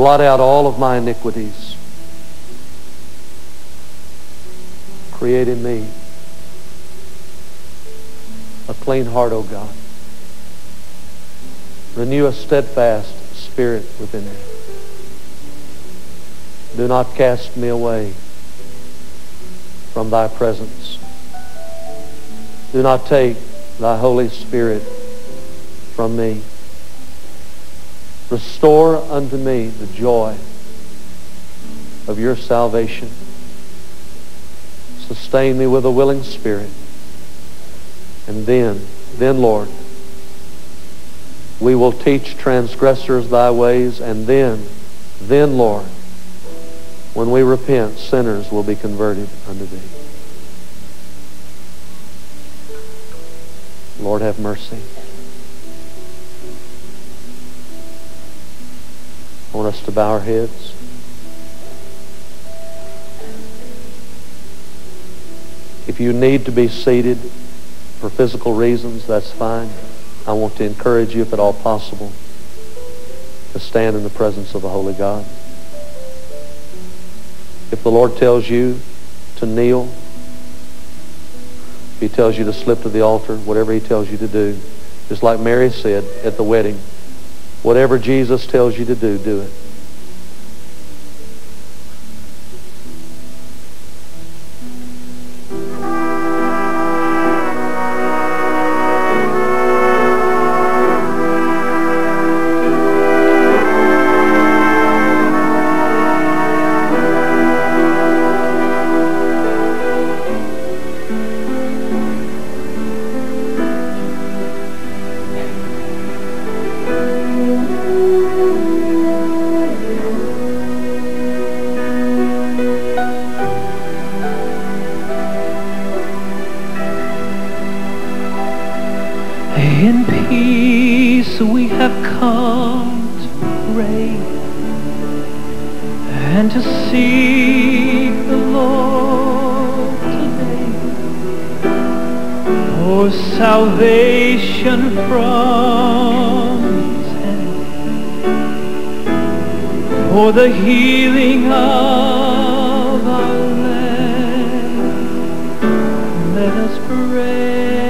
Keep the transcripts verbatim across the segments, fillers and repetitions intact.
Blot out all of my iniquities. Create in me a clean heart, O God. Renew a steadfast spirit within me. Do not cast me away from thy presence. Do not take thy Holy Spirit from me. Restore unto me the joy of your salvation. Sustain me with a willing spirit. And then, then, Lord, we will teach transgressors thy ways, and then, then, Lord, when we repent, sinners will be converted unto thee. Lord, have mercy. I want us to bow our heads. If you need to be seated for physical reasons, that's fine. I want to encourage you, if at all possible, to stand in the presence of the Holy God. If the Lord tells you to kneel, if He tells you to slip to the altar, whatever He tells you to do, just like Mary said at the wedding, whatever Jesus tells you to do, do it. In peace we have come to pray and to seek the Lord today for salvation from His hand, for the healing of our land. Let us pray.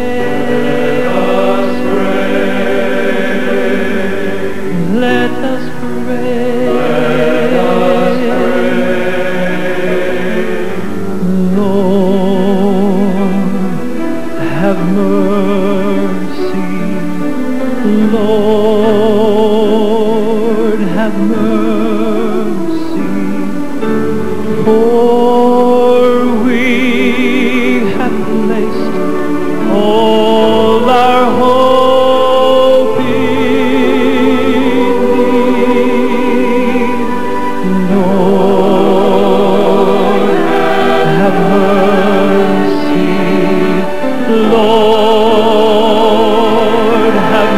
Let us pray. Let us pray. Lord, have mercy. Lord, have mercy. For we have placed all our hope in Lord, have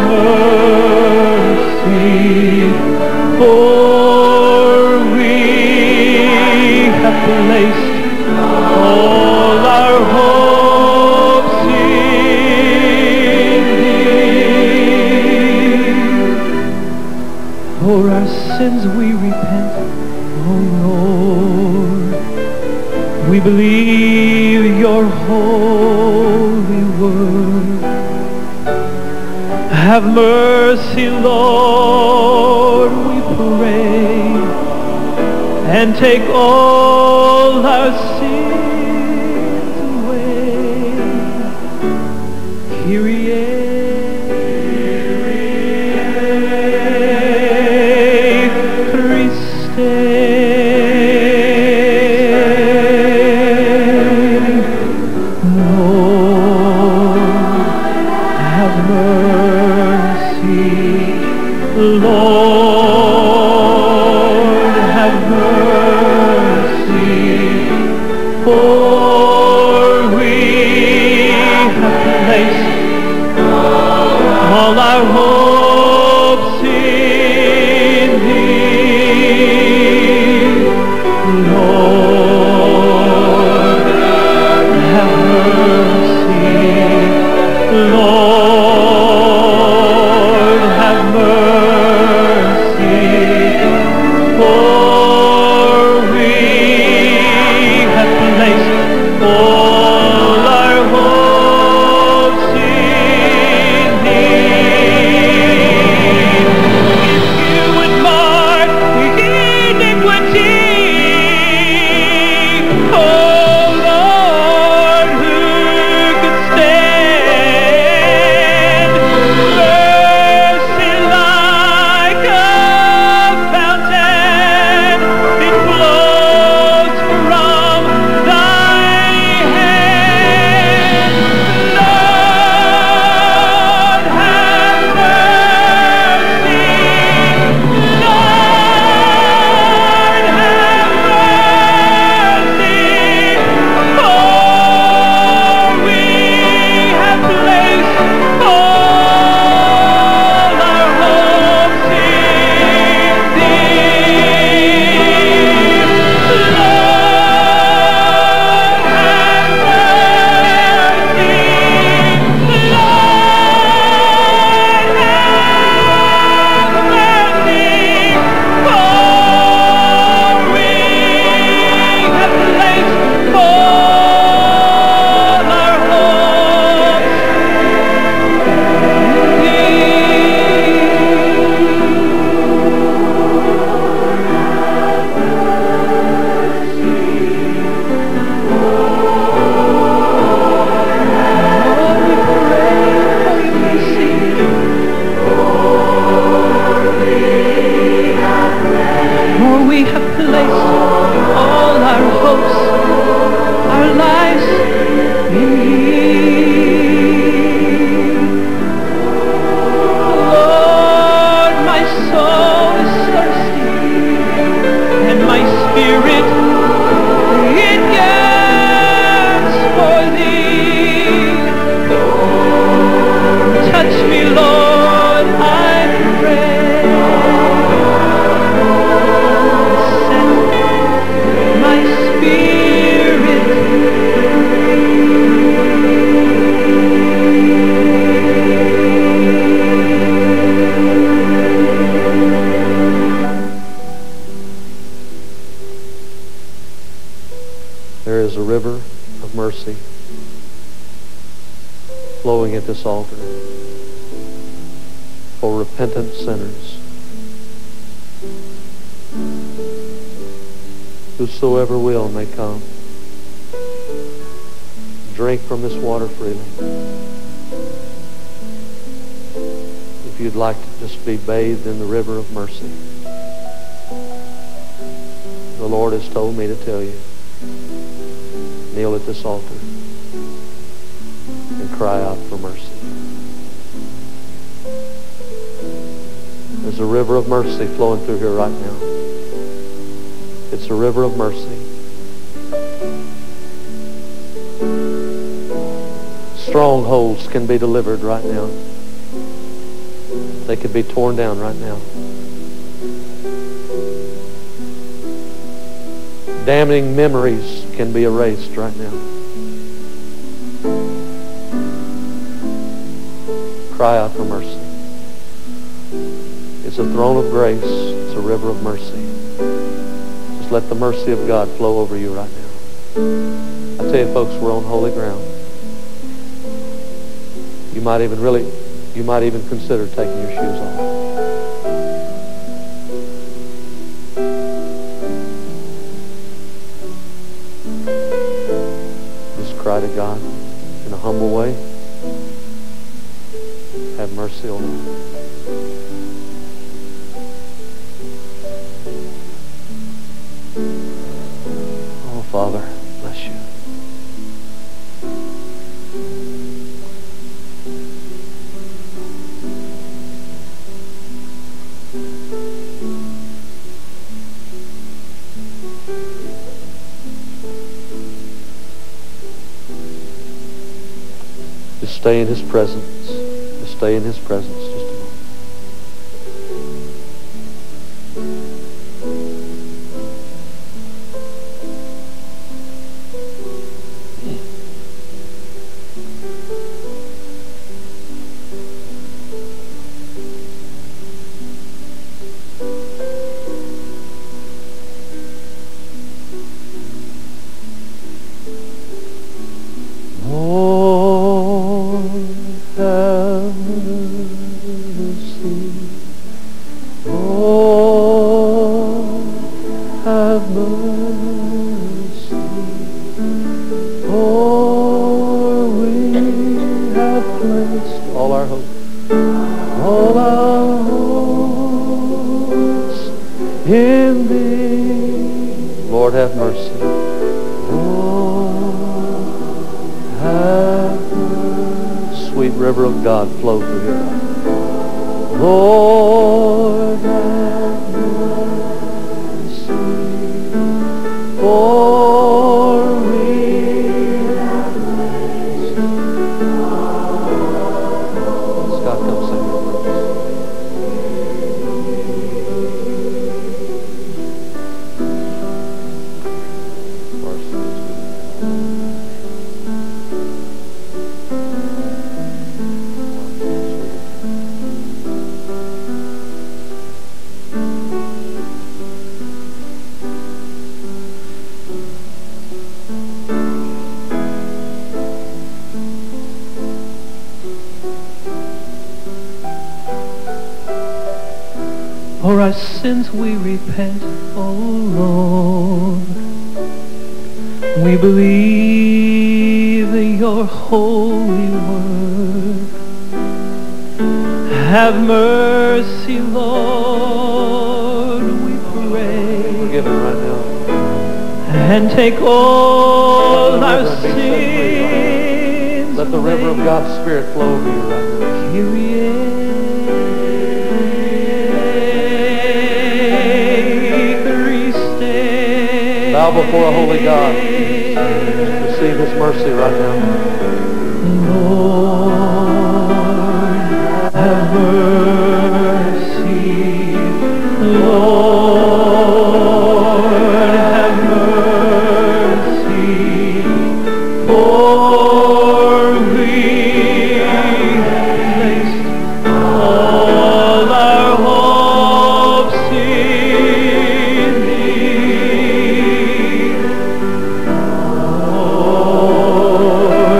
mercy, for we have placed all our hopes in Thee. For our sins we repent, O Lord. We believe Your holy word. Have mercy, Lord, we pray, and take all our sins away. Kyrie, Kyrie Christe. Lord, have mercy, for we have placed all our hopes in Thee. Lord, have mercy. Lord, have mercy, for this altar for repentant sinners. Whosoever will may come. Drink from this water freely. If you'd like to just be bathed in the river of mercy, the Lord has told me to tell you, kneel at this altar and cry out for mercy. There's a river of mercy flowing through here right now. It's a river of mercy. Strongholds can be delivered right now. They could be torn down right now. Damning memories can be erased right now. Cry out for mercy. It's a throne of grace. It's a river of mercy. Just let the mercy of God flow over you right now. I tell you, folks, we're on holy ground. You might even really, you might even consider taking your shoes off. Cry to God in a humble way. Have mercy on me. Oh, Father, bless you. Just stay in His presence. Just stay in His presence just a moment. God flow through here. Lord, have mercy, for we have mercy. Scott, come sing with For our sins we repent, O Lord. We believe in your holy word. Have mercy, Lord, we pray. Forgive him right now. And take all our sins. Let the river of God's Spirit flow over you right now. Kyrie. Bow before a holy God. Receive His mercy right now. Lord, have mercy. Lord, have mercy. For we placed all our hopes in Thee. Lord,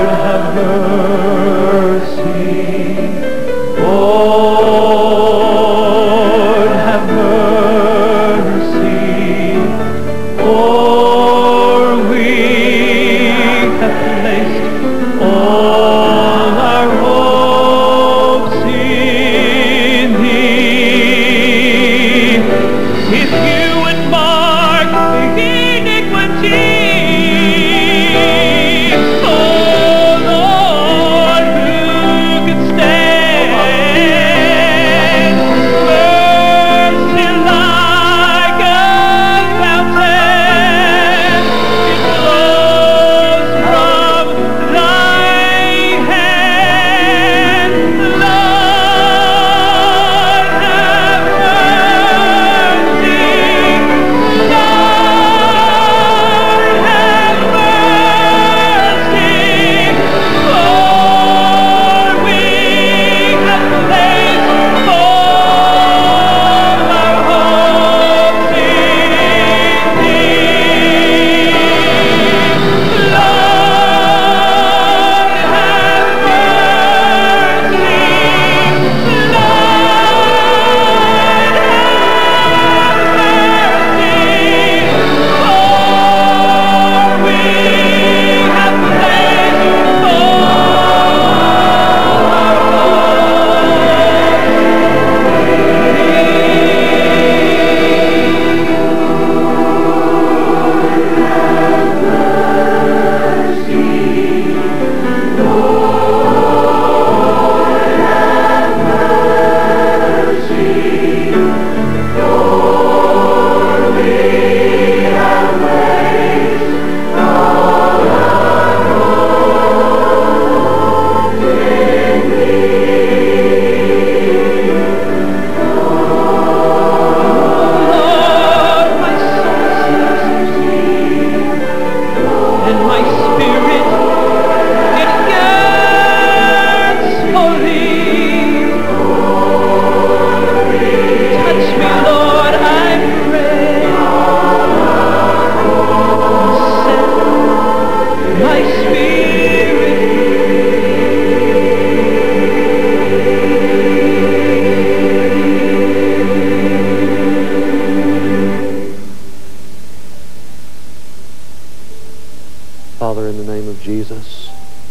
Jesus.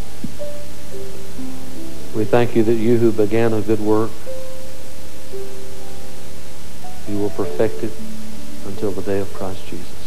We thank you that you who began a good work, you will perfect it until the day of Christ Jesus.